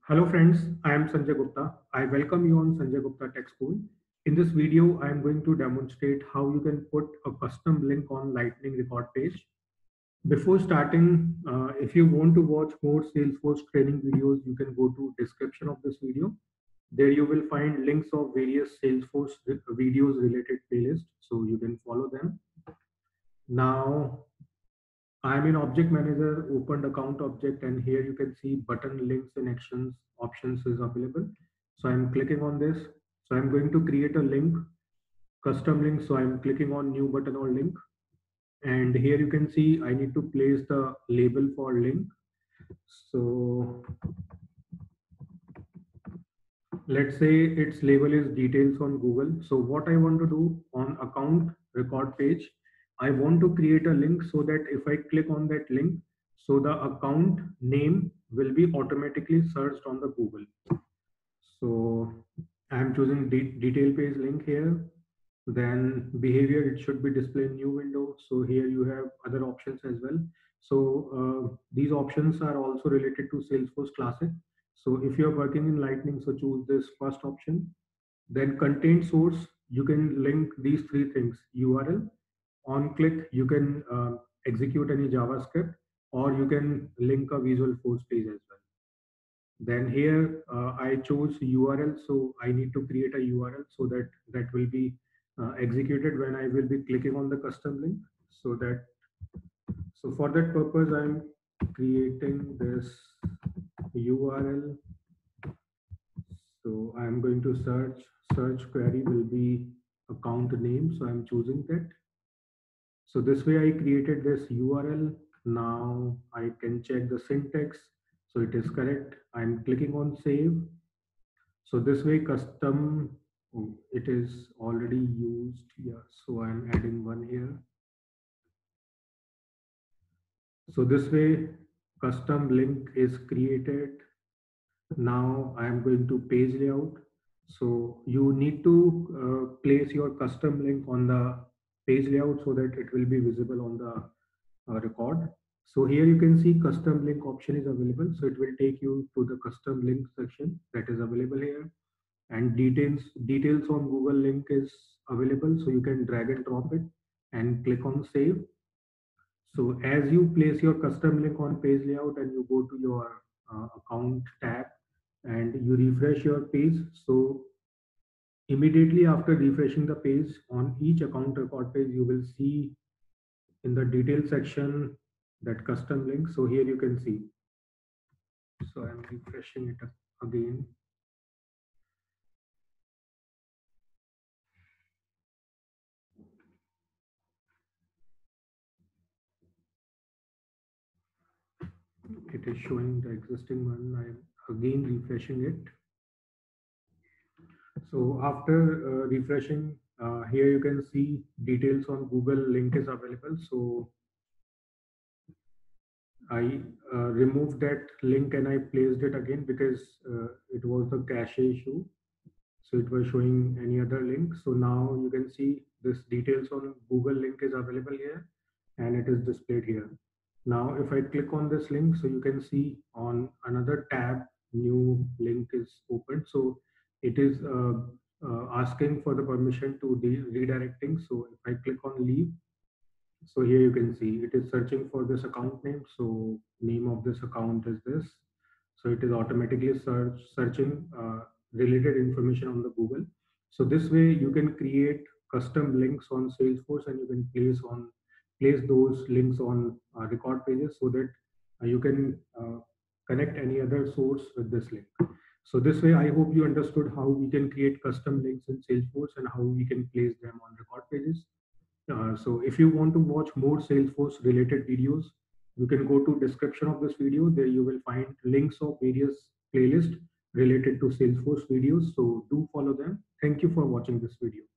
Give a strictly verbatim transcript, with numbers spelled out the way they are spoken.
Hello friends, I am Sanjay Gupta. I welcome you on Sanjay Gupta Tech School. In this video, I am going to demonstrate how you can put a custom link on Lightning record page. Before starting, uh, if you want to watch more Salesforce training videos, you can go to description of this video. There you will find links of various Salesforce videos related playlists, so you can follow them. Now, I'm in object manager, opened account object, and here you can see button links and actions options is available. So I'm clicking on this. So I'm going to create a link, custom link. So I'm clicking on new button or link. And here you can see I need to place the label for link. So let's say its label is details on Google. So what I want to do on account record page, I want to create a link so that if I click on that link, so the account name will be automatically searched on the Google. So I'm choosing de detail page link here. Then behavior, it should be display new window. So here you have other options as well. So uh, these options are also related to Salesforce Classic. So if you're working in Lightning, so choose this first option. Then content source, you can link these three things: U R L, on click, you can uh, execute any JavaScript, or you can link a Visual Force page as well. Then here uh, I chose U R L, so I need to create a U R L so that that will be uh, executed when I will be clicking on the custom link. So that so for that purpose, I'm creating this U R L. So I'm going to search. Search query will be account name. So I'm choosing that. So this way I created this U R L. Now I can check the syntax. So it is correct. I'm clicking on save. So this way custom, oh, it is already used here. So I'm adding one here. So this way custom link is created. Now I'm going to page layout. So you need to uh, place your custom link on the page layout so that it will be visible on the uh, record. So here you can see custom link option is available. So it will take you to the custom link section that is available here. And details details on Google link is available, so you can drag and drop it and click on save. So as you place your custom link on page layout and you go to your uh, account tab and you refresh your page, so immediately after refreshing the page on each account record page, you will see in the detail section that custom link. So here you can see. So I'm refreshing it again. It is showing the existing one. I'm again refreshing it. So after uh, refreshing, uh, here you can see details on Google link is available. So I uh, removed that link and I placed it again because uh, it was the cache issue. So it was showing any other link. So now you can see this details on Google link is available here and it is displayed here. Now if I click on this link, so you can see on another tab, new link is open. So it is uh, uh, asking for the permission to be redirecting. So if I click on leave, so here you can see it is searching for this account name. So name of this account is this. So it is automatically search searching uh, related information on the Google. So this way you can create custom links on Salesforce and you can place on place those links on uh, record pages so that uh, you can uh, connect any other source with this link. So this way I hope you understood how we can create custom links in Salesforce and how we can place them on record pages. Uh, so if you want to watch more Salesforce related videos, you can go to description of this video. There you will find links of various playlists related to Salesforce videos. So do follow them. Thank you for watching this video.